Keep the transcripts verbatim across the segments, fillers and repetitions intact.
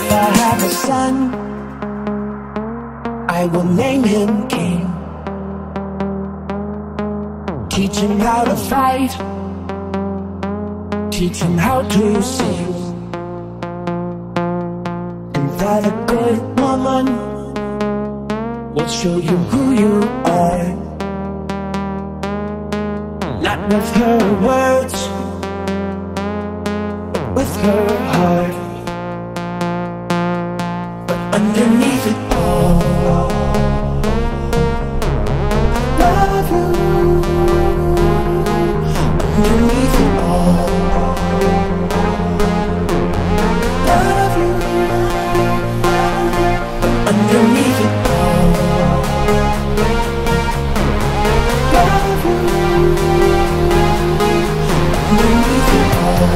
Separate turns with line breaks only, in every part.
If I have a son, I will name him King. Teach him how to fight, teach him how to sing. And that a good woman will show you who you are. Not with her words, but with her heart. But underneath it all, love you. Underneath it all, love you. But underneath it all, love you. Underneath it all,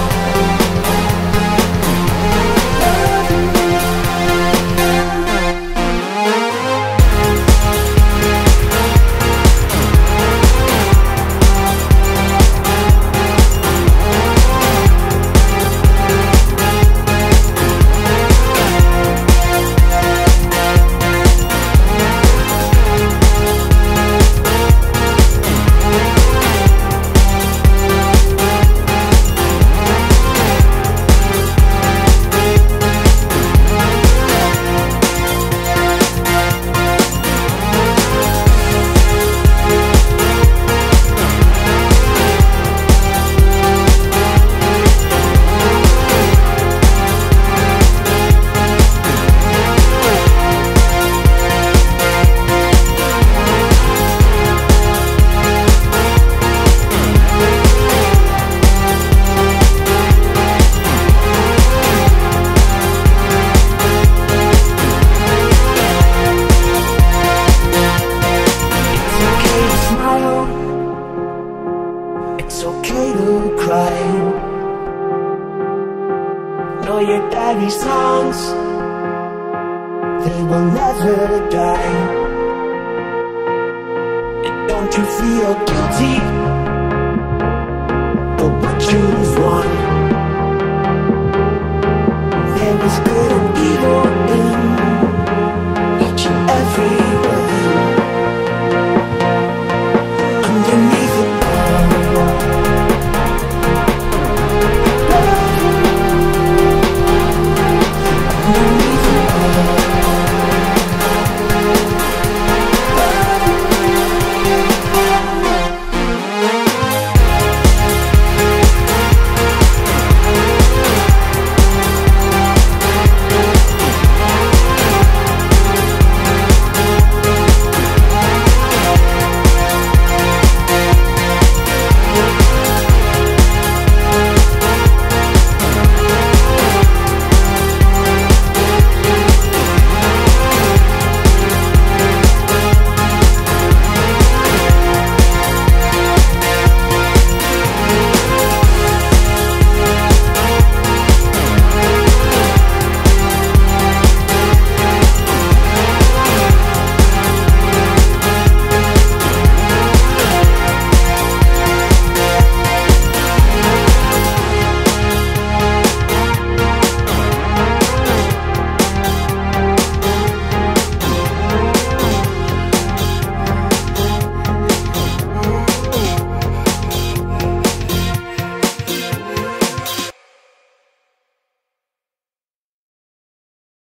love you. It's okay to cry. Know your daddy's songs, they will never die. And don't you feel guilty for what you've won?